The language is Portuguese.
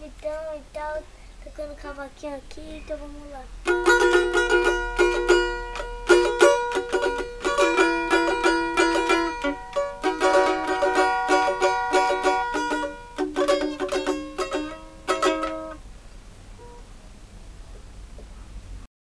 doidão e tal, tocando cavaquinho aqui, então vamos lá.